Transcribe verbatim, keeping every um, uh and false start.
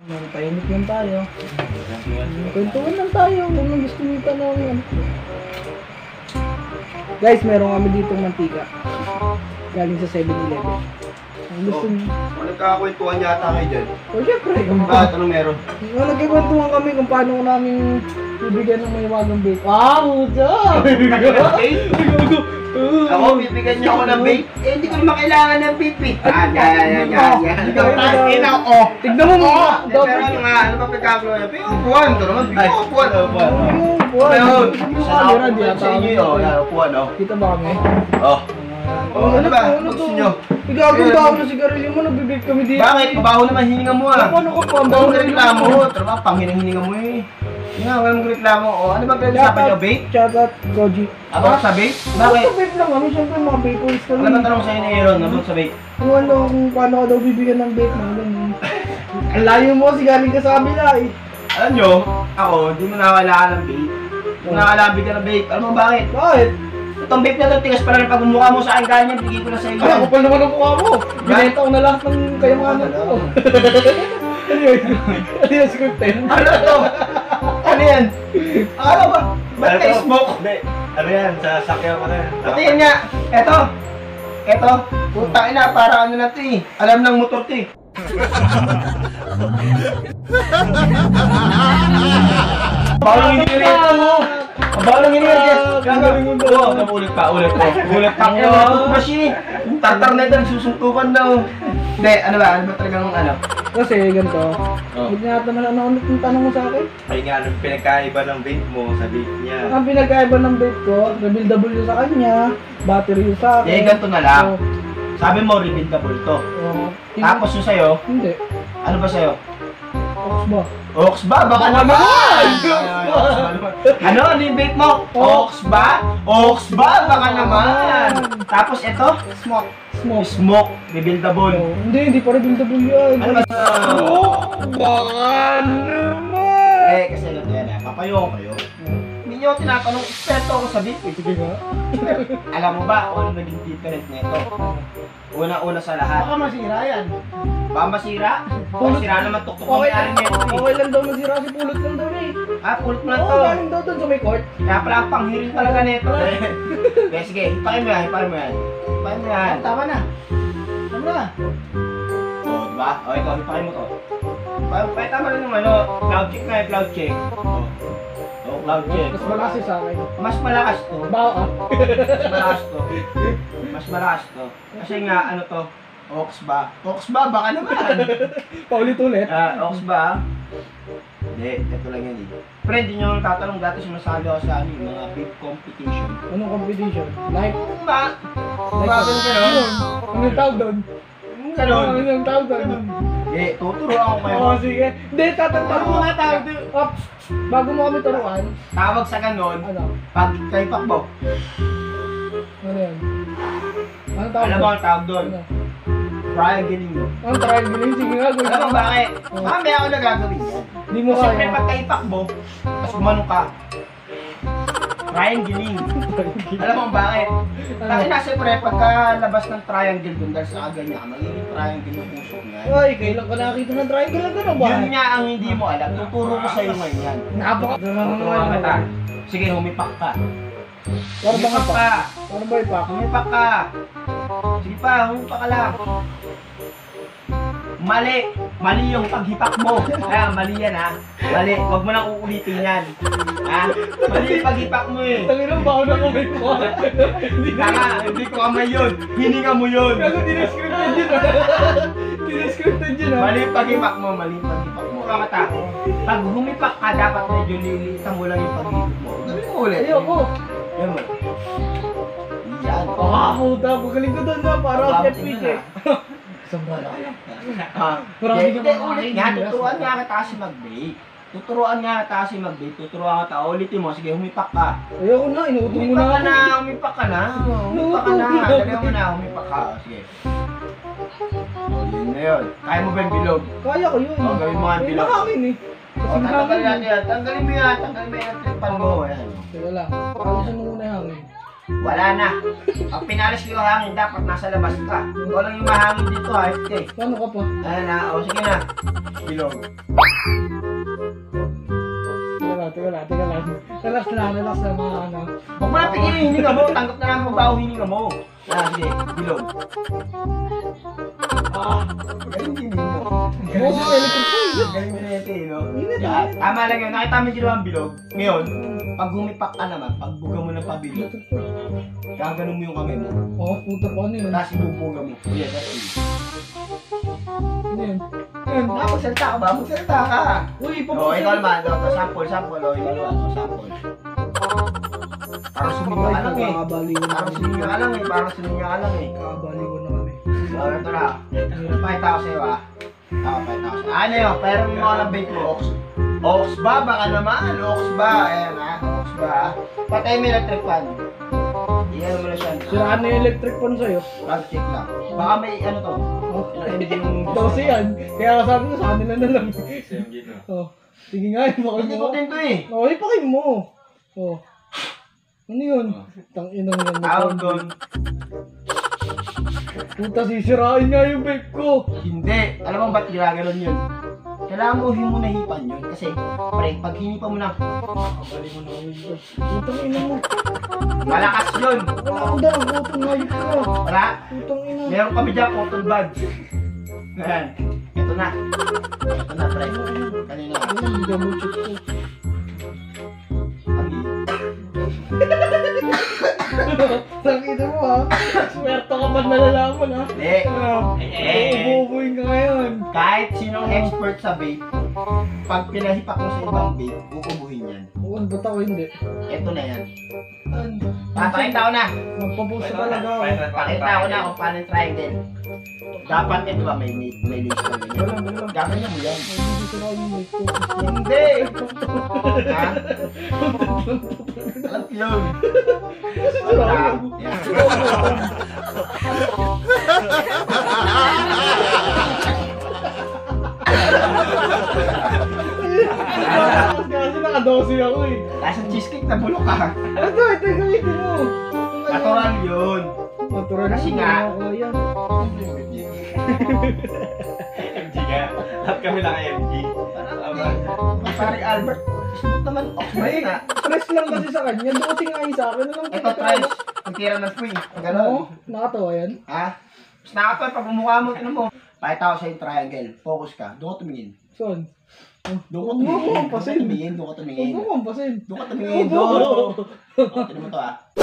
Tahimik lang tayo. Kwentuhan lang tayo. Kung nang gusto nyo tanong. Guys, meron kami dito mantika. Galing sa seven eleven. Ang gusto nyo. Kung nagkakakwentuhan yata kayo dyan. O syempre. Bakit? Anong meron? Kung nagkikwentuhan kami kung paano ko namin bibigyan ng may wagang bake. Wow! Mucha! Ako, bibigyan niyo ako ng vape. Eh, hindi ko naman kailangan ng vape eh. Yan, yan, yan, yan, yan. Tignan ko. Tignan mo mo! Pero ano nga, ano ba pagkakaroon niya? Pero upuan ka naman. Pero upuan. Upuan. Upuan. Sa nakapun sa inyo yun. Yan, upuan oh. Kita ba kami? Oh. Oh, ano ba? Gusto nyo? Igaganda ako ng sigarilyo mo, nagbibig kami dito. Bakit? Mabaho naman hininga mo ah. Paano ka pa? Mabaho na reklamo. Trabaho, panghinang hininga mo eh. Nga, walang mong reklamo. O, ano ba pinag-usapan nyo? Vape? Shoutout, Goji. About sa vape? Bakit? Sa vape lang kami, syempre mga vapors kami. Ano ba tanong sa'yo ni Aaron about sa vape? Kung ano, kung paano ka daw bibigyan ng vape, mga ganun. Ang layo mo kasi galing ka sa kabila eh. Alam nyo, ako, hindi mo nakakailangan ng vape. Hindi mo nakakailangan bigyan ng vape. Alam mo bakit? Bakit? Itong vape na ito, tigas pala ng pagmumukha mo sa akin, kaya niya, bigay ko na sa'yo. Ay, ako pa naman ang mukha mo. Binenta ko na lahat ng kayamanan ko. Ano yun? Ano yun, scripted? Ano to? Ano yan? Ano ba? Ba't ka smoke? Hindi. Ano yan? Sa sakyaw ko na yan. Pati yan nga. Eto. Eto. Putang ina, para ano na ito eh. Alam ng motor ito eh. Bawal ng inirit. Bawal ng inirit. Galing mo Oo, ulit pa, ulit pa. Ulit pa. Ano ba ito machine? Tartar na ito, nagsusuntukan daw. Hindi, ano ba? Ano ba talagang ano? Kasi ganito, Oh. hindi nga naman ano ulit yung tanong mo sa akin. Ay nga, anong pinagkaiba ng vape mo sa vape niya? Ang pinagkaiba ng vape ko, rebuildable yung sa kanya, battery yung sa akin. Eh, ganito na lang. So, Sabi mo, rebuildable to. oh, Tapos yung sa'yo, hindi. ano ba sa'yo? Ox ba? Ox ba? Baka naman! Ano? Ano yung vape mo? Ox ba? Ox ba? Baka naman! Tapos ito? Smoke. Smoke. Smoke. Rebuildable. Oh, hindi, hindi pa rebuildable yan. Ano ba? Oh, baka naman! Eh, kasi ano yan eh. Papayo ko kayo. Hindi nyo tinatanong, eksperto ako sa vape eh. Sige nga. Alam mo ba kung ano naging different nito? Una-una sa lahat. Baka masira yan. Ba masira? Pulot. Masira naman tuktok ng Okay may-ari lang, nito eh. okay lang daw masira kasi pulot lang daw na eh. Ah, pulot mo lang Oo, to. galing daw dun sa may court. Kaya pala ang panghirin talaga nito. Eh, sige, hipakin mo yan, hipakin mo yan. Hipakin mo yan. Tama na. Tama na. Oh, diba? O, ito, hipakin mo to. Pa- Pakita mo rin yung ano, cloud check na eh, cloud check. Oh, oh cloud check. Mas malakas yung sa akin. Mas malakas to. Bao ka. Mas malakas to. Mas malakas to. Kasi nga, ano to? Ox ba? Ox ba? Baka naman. Paulit-ulit. Ah, Ox ba? Hindi, ito lang yan eh. Friend, yun yung tatanong dati sumasali ako sa ano, yung mga vape competition. Anong competition? Like, Ba? Bagan ka no? ano yung tawag doon? Ganon. Ano yung tawag doon? Eh, tuturuan ko kayo. Oo, sige. Hindi, tatanong mo nga tawag doon. Ops, bago mo kami turuan. Tawag sa ganon, Ano? pag kay Pakbo. Ano yan? Ano tawag Alam mo ang tawag doon? Ano? Triangling mo. Ang triangling, sige nga. Alam mo bakit? Oh. Mamaya ako nagagawin yan. Hindi mo Kasi siyempre kaya. pag kay Pakbo, tapos gumanong ka. Triangling. Alam mo bakit? Dahil na siyempre pagkalabas ng triangle doon dahil sa ganyan ka, magiging triangle yung puso niya. Ay, kailan ka nakita ng triangle na gano'n ba? Yun nga ang hindi mo alam. Tuturo ko sa'yo ngayon yan. Napaka... Tuturuan kita. Sige, humipak ka. Para ba nga Humipak pa? ka. Ano ba ipak? Humipak ka. Sige pa, humipak ka lang. Mali. Mali yung paghipak mo. Kaya mali yan ha. Mali. Huwag mo nang uulitin yan. Ha? Mali yung paghipak mo eh. Tanginang baon na kamay ko. Tama, hindi ko kamay yun. Hininga mo yun. Kaso dinescripted yun ah. Dinescripted yun ah. Mali yung paghipak mo. Mali yung paghipak mo. Kamata. Pag humipak ka, dapat medyo lilitan mo lang yung paghihip mo. Gawin mo ulit. Ayoko. Yan mo. Yan. Ah, puta. Magaling ko doon na. Para Grabe F P J. na. Isang bala. Ah, Marami hindi, ka hindi, mga ulit kain, nga, yes. tuturuan nga kita kasi mag-bake. Tuturuan nga kita kasi mag-bake, tuturuan kita. Ulitin mo, sige, humipak ka. Ayoko na. Inuutong mo Humipak na ka ako. na, humipak ka na. Humipak ka na, dali mo na, humipak ka. O, sige. O, yun na yun. Kaya mo ba yung bilog? Kaya ko yun. Oh, gawin mo nga ang May bilog. nakangin eh. O, Kasi tatanggalin nakangin natin yan. Tanggalin mo yan, tanggalin mo yan. Tripan mo, ayan. Teka lang. Kalisan mo muna yung hangin. Wala na. Pag pinalis ko yung hangin, dapat nasa labas ka. Ikaw lang yung mahangin dito, ha? Okay. Paano ka pa? Ayan na, o sige na. Bilog. Teka lang, teka lang, teka lang. Relax na, relax na mga ano. Huwag mo na pigilin yung hininga mo. Tanggap na lang ang baho hininga mo. Ah, sige. Bilog. Ah, magaling din yun. Oo, oh, electric fan. Galing mo na ito eh, no? Ingat, Yeah, ingat. tama lang yun. Nakita mo yung ginawang bilog. Ngayon, pag humipak ka naman, pag buga mo ng pabilog, Electric fan. gaganon mo yung kamay mo. Oo, puta pa ano yun. Tapos ibubuga mo. Yeah, that's it. Ano yun? Yan. Ah, magsalita ka ba? Magsalita ka. Uy, O, oh, ikaw naman. Ito, sample, sample. O, ikaw naman. O, sample. Parang sumigaw ka lang eh. Kakabaliw na Parang kami. sumigaw ka lang eh. Parang sumigaw ka lang eh. Kakabaliw na kami. O, ito na. Pakita ko sa'yo ah. Ako, pakita ko sa'yo. Ano yun? Pero mo ka ng bait mo. Ox. Ox ba? Baka naman. Ox ba? Ayan ah. Ox ba? Patay mo yung electric fan. Iyan mo na siya. Siraan na yung electric fan sa'yo. Plug check lang. Baka may ano to. Oh, Engine. Dose yan. Kaya sabi ko sa kanila na lang. S M G no. Oh, sige nga, ipakay Hindi mo. ko din to eh. Oh, ipakay mo. Oh. Ano yun? Tang inang yan. Tawag doon. Puta, sisirain nga yung vape ko. Hindi. Alam mo ba't ginaganon yun? Kailangan mo himunahipan yun. Kasi, pre, pag hinipan mo lang, Kakabaliw mo na kami. Putang ina mo. malakas yun. Wala akong dalang butong hayop ko. Wala. Putang ina. Meron kami dyan, cotton buds. Ayan. Ito na. Ito na, pre. Kanina. Ano yung gamot ko? Abi. Nakita mo ha? Swerto ka ba't nalalaman ha? Hindi. Ah, Eh. Uubuhin ka ngayon. Kahit sinong expert sa vape, pag pinahipak mo sa ibang vape, uubuhin yan. Oo, ba't ako hindi? Ito na yan. Ano? Papakita ko na. Magpapuso talaga ako. Pakita ko na kung paano yung triangle. Dapat ito ba may may may lace na ganyan. Wala, wala. Gaganyan mo yan. Hindi ko na yung vape ko. Hindi! Ha? Alam ko yun. Sisirain ako. Yan. Kasi nakadosi ako eh. Nasa cheesecake na bulok ka. Ito, ito yung gamitin mo. Natural yun. Natural Kasi yun, nga. oo, yan. M G nga. Lahat kami ng M G. Tama. Pare Albert, smooth naman. Ox ba yun ah? Stress lang kasi sa kanya. Doon kasi nga yung sa akin. Ano lang Ito, tries. Ang tira ng swing. Oo, Ganon. nakatawa yan. Ha? Mas nakapal, pag bumukha mo, tinan mo. Pakita ko sa'yo yung triangle. Focus ka. Doon ka tumingin. Saan? Doon ka Huwag mo tumingin. ako Doon ka kampasin. tumingin. Doon ka Huwag tumingin. mo kampasin. Doon ka tumingin. Huwag mo. Doon. O, tinan mo to ah.